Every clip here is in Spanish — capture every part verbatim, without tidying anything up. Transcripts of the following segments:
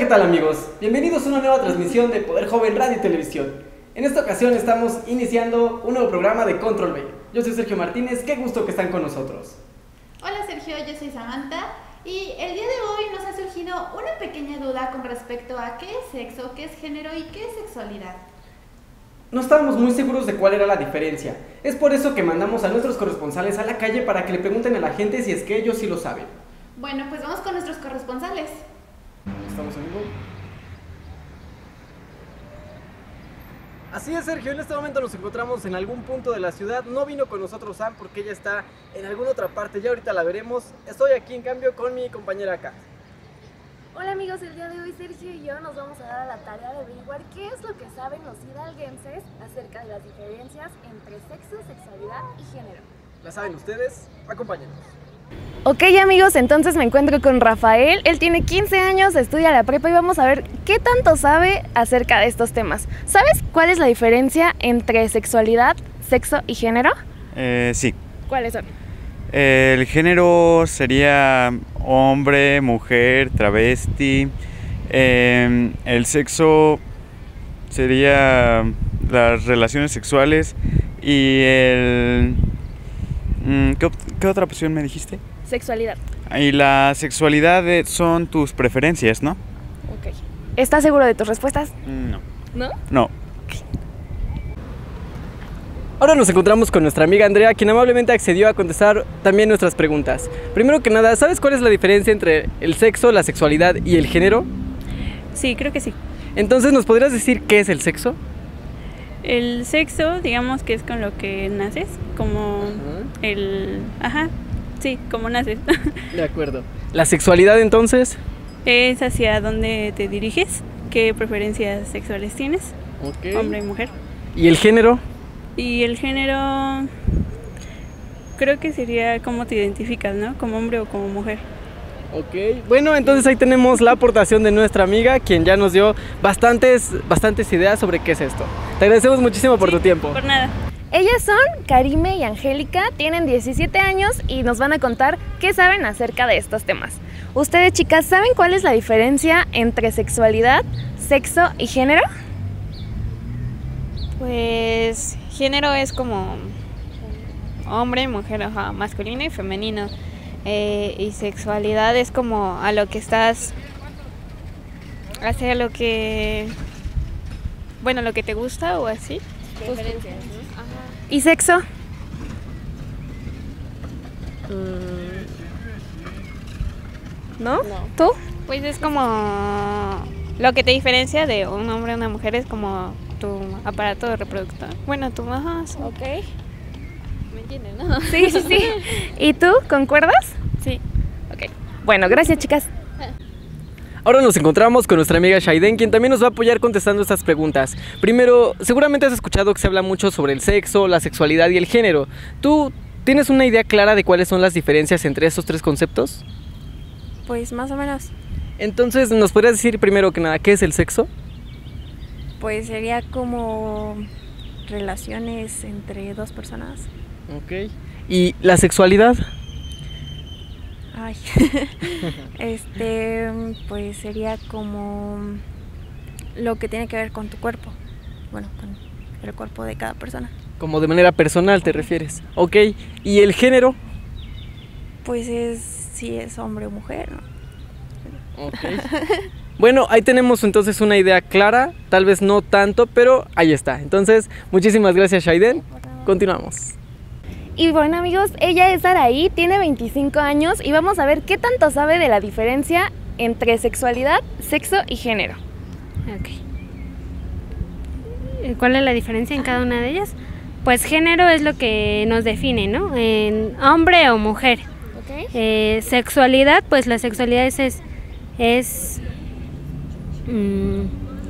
¿qué tal amigos? Bienvenidos a una nueva transmisión de Poder Joven Radio y Televisión. En esta ocasión estamos iniciando un nuevo programa de Control B. Yo soy Sergio Martínez, qué gusto que están con nosotros. Hola Sergio, yo soy Samantha y el día de hoy nos ha surgido una pequeña duda con respecto a qué es sexo, qué es género y qué es sexualidad. No estábamos muy seguros de cuál era la diferencia. Es por eso que mandamos a nuestros corresponsales a la calle para que le pregunten a la gente si es que ellos sí lo saben. Bueno, pues vamos con nuestros corresponsales. ¿Estamos en vivo? Así es, Sergio, en este momento nos encontramos en algún punto de la ciudad. No vino con nosotros Sam porque ella está en alguna otra parte, ya ahorita la veremos. Estoy aquí en cambio con mi compañera Kat. Hola amigos, el día de hoy Sergio y yo nos vamos a dar a la tarea de averiguar qué es lo que saben los hidalguenses acerca de las diferencias entre sexo, sexualidad y género. ¿La saben ustedes? Acompáñenos. Ok amigos, entonces me encuentro con Rafael, él tiene quince años, estudia la prepa y vamos a ver qué tanto sabe acerca de estos temas. ¿Sabes cuál es la diferencia entre sexualidad, sexo y género? Eh, sí. ¿Cuáles son? El género sería hombre, mujer, travesti. Eh, el sexo sería las relaciones sexuales. Y el... ¿Qué, qué otra opción me dijiste? Sexualidad. Y la sexualidad son tus preferencias, ¿no? Ok. ¿Estás seguro de tus respuestas? No. ¿No? No. Ahora nos encontramos con nuestra amiga Andrea, quien amablemente accedió a contestar también nuestras preguntas. Primero que nada, ¿sabes cuál es la diferencia entre el sexo, la sexualidad y el género? Sí, creo que sí. Entonces, ¿nos podrías decir qué es el sexo? El sexo, digamos que es con lo que naces, como uh-huh. el... Ajá, sí, como naces. De acuerdo. ¿La sexualidad entonces? Es hacia dónde te diriges, qué preferencias sexuales tienes, okay. Hombre y mujer. ¿Y el género? Y el género, creo que sería cómo te identificas, ¿no? Como hombre o como mujer. Ok, bueno, entonces ahí tenemos la aportación de nuestra amiga, quien ya nos dio bastantes, bastantes ideas sobre qué es esto. Te agradecemos muchísimo por sí, tu tiempo. Por nada. Ellas son Karime y Angélica, tienen diecisiete años y nos van a contar qué saben acerca de estos temas. Ustedes, chicas, ¿saben cuál es la diferencia entre sexualidad, sexo y género? Pues género es como hombre, mujer, ajá, masculino y femenino. Eh, y sexualidad es como a lo que estás, hacia lo que, bueno, lo que te gusta o así. Preferencias. ¿Y sexo? ¿No? No. ¿Tú? Pues es como lo que te diferencia de un hombre a una mujer, es como tu aparato reproductor. Bueno, tu ajá, sí. Ok. ¿Me entiendes, no? Sí, sí, sí. ¿Y tú? ¿Concuerdas? Sí. Ok. Bueno, gracias, chicas. Ahora nos encontramos con nuestra amiga Shaiden, quien también nos va a apoyar contestando estas preguntas. Primero, seguramente has escuchado que se habla mucho sobre el sexo, la sexualidad y el género. ¿Tú tienes una idea clara de cuáles son las diferencias entre estos tres conceptos? Pues más o menos. Entonces, ¿nos podrías decir primero que nada qué es el sexo? Pues sería como relaciones entre dos personas. Ok. ¿Y la sexualidad? Ay, este, pues sería como lo que tiene que ver con tu cuerpo, bueno, con el cuerpo de cada persona. Como de manera personal te refieres. Ok. ¿Y el género? Pues es si es hombre o mujer, ¿no? Ok. Bueno, ahí tenemos entonces una idea clara, tal vez no tanto, pero ahí está. Entonces, muchísimas gracias, Shaiden. Continuamos. Y bueno amigos, ella es Araí, tiene veinticinco años y vamos a ver qué tanto sabe de la diferencia entre sexualidad, sexo y género. Ok. ¿Cuál es la diferencia en cada una de ellas? Pues género es lo que nos define, ¿no? En hombre o mujer. Okay. Eh, sexualidad, pues la sexualidad es, es, es mmm,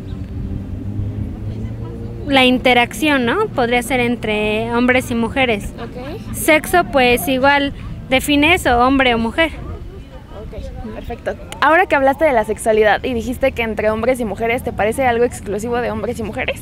la interacción, ¿no? Podría ser entre hombres y mujeres. Okay. Sexo, pues igual define eso, hombre o mujer. Ok, perfecto. Ahora que hablaste de la sexualidad y dijiste que entre hombres y mujeres, ¿te parece algo exclusivo de hombres y mujeres?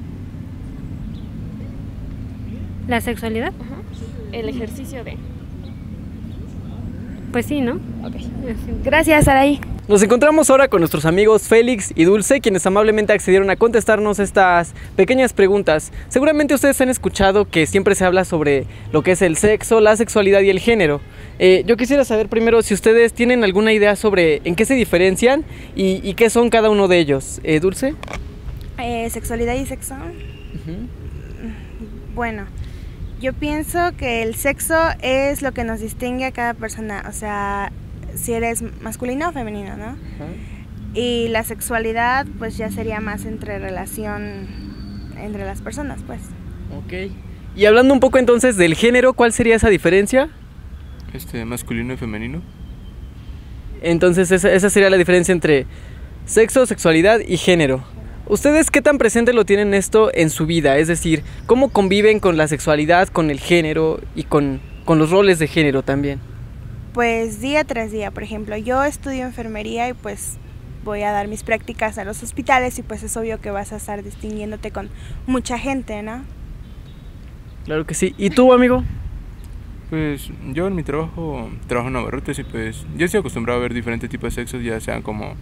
¿La sexualidad? Uh-huh. El ejercicio de... Pues sí, ¿no? Ok. Gracias, Araí. Nos encontramos ahora con nuestros amigos Félix y Dulce, quienes amablemente accedieron a contestarnos estas pequeñas preguntas. Seguramente ustedes han escuchado que siempre se habla sobre lo que es el sexo, la sexualidad y el género. Eh, yo quisiera saber primero si ustedes tienen alguna idea sobre en qué se diferencian y, y qué son cada uno de ellos. Eh, ¿Dulce? Eh, sexualidad y sexo. Uh-huh. Bueno, yo pienso que el sexo es lo que nos distingue a cada persona, o sea, si eres masculino o femenino, ¿no? Uh-huh. Y la sexualidad pues ya sería más entre relación entre las personas, pues. Ok. Y hablando un poco entonces del género, ¿cuál sería esa diferencia? Este, masculino y femenino. Entonces esa, esa sería la diferencia entre sexo, sexualidad y género. ¿Ustedes qué tan presente lo tienen esto en su vida? Es decir, ¿cómo conviven con la sexualidad, con el género y con, con los roles de género también? Pues día tras día, por ejemplo, yo estudio enfermería y pues voy a dar mis prácticas a los hospitales y pues es obvio que vas a estar distinguiéndote con mucha gente, ¿no? Claro que sí. ¿Y tú, amigo? Pues yo en mi trabajo trabajo en abarrotes y pues yo estoy acostumbrado a ver diferentes tipos de sexos, ya sean como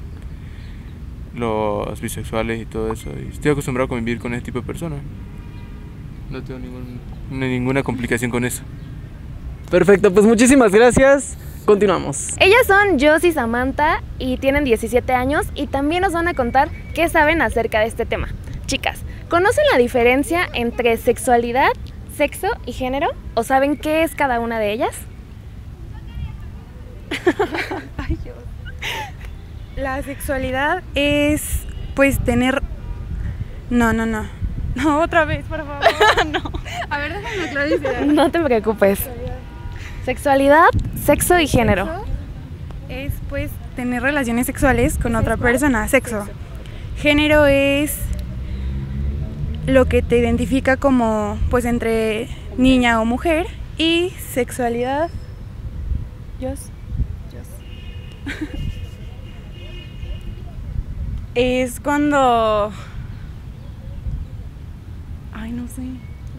los bisexuales y todo eso, y estoy acostumbrado a convivir con ese tipo de personas. No tengo ningún, ninguna complicación con eso. Perfecto, pues muchísimas gracias. Continuamos. Ellas son Jos y Samantha y tienen diecisiete años y también nos van a contar qué saben acerca de este tema. Chicas, ¿conocen la diferencia entre sexualidad, sexo y género? ¿O saben qué es cada una de ellas? Ay, Dios. La sexualidad es pues tener... No, no, no. No, otra vez, por favor. No. A ver, déjame clarificar. No te preocupes. Sexualidad, sexo y género. Sexo es pues tener relaciones sexuales con otra persona, sexo. Género es lo que te identifica como pues entre niña o mujer. Y sexualidad, Jos, Jos. Es cuando... Ay, no sé.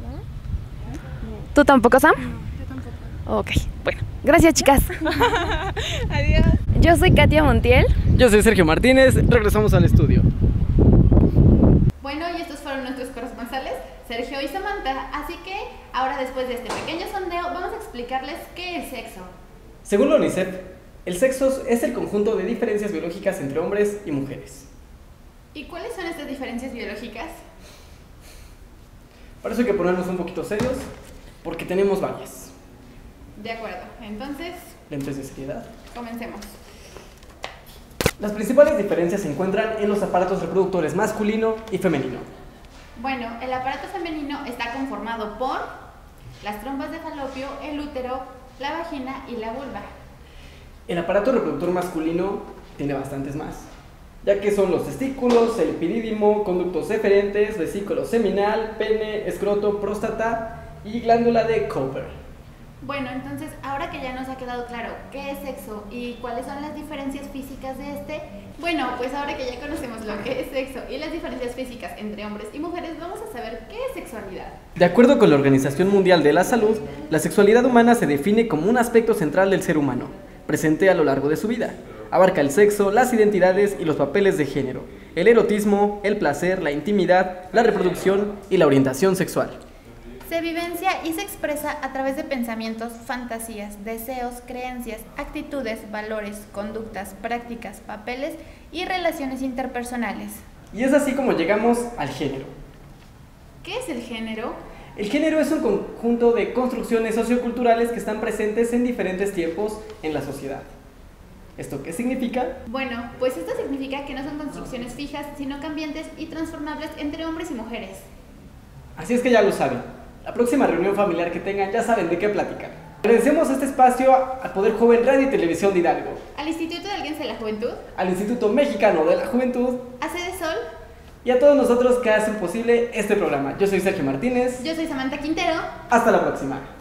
¿Tú tampoco, Sam? No, yo tampoco. Ok, bueno. Gracias, chicas. Adiós. Yo soy Katia Montiel. Yo soy Sergio Martínez. Regresamos al estudio. Bueno, y estos fueron nuestros corresponsales, Sergio y Samantha. Así que ahora, después de este pequeño sondeo, vamos a explicarles qué es sexo. Según la UNICEF, el sexo es el conjunto de diferencias biológicas entre hombres y mujeres. ¿Y cuáles son estas diferencias biológicas? Para eso hay que ponernos un poquito serios, porque tenemos varias. De acuerdo, entonces... Lentes de seriedad. Comencemos. Las principales diferencias se encuentran en los aparatos reproductores masculino y femenino. Bueno, el aparato femenino está conformado por las trompas de falopio, el útero, la vagina y la vulva. El aparato reproductor masculino tiene bastantes más, ya que son los testículos, el epidídimo, conductos eferentes, vesículo seminal, pene, escroto, próstata y glándula de Cooper. Bueno, entonces, ahora que ya nos ha quedado claro qué es sexo y cuáles son las diferencias físicas de este, bueno, pues ahora que ya conocemos lo que es sexo y las diferencias físicas entre hombres y mujeres, vamos a saber qué es sexualidad. De acuerdo con la Organización Mundial de la Salud, la sexualidad humana se define como un aspecto central del ser humano, presente a lo largo de su vida. Abarca el sexo, las identidades y los papeles de género, el erotismo, el placer, la intimidad, la reproducción y la orientación sexual. Se vivencia y se expresa a través de pensamientos, fantasías, deseos, creencias, actitudes, valores, conductas, prácticas, papeles y relaciones interpersonales. Y es así como llegamos al género. ¿Qué es el género? El género es un conjunto de construcciones socioculturales que están presentes en diferentes tiempos en la sociedad. ¿Esto qué significa? Bueno, pues esto significa que no son construcciones fijas, sino cambiantes y transformables entre hombres y mujeres. Así es que ya lo saben. La próxima reunión familiar que tengan ya saben de qué platicar. Agradecemos este espacio al Poder Joven Radio y Televisión de Hidalgo, al Instituto de Alguien de la Juventud, al Instituto Mexicano de la Juventud, a Sede Sol y a todos nosotros que hacen posible este programa. Yo soy Sergio Martínez. Yo soy Samantha Quintero. Hasta la próxima.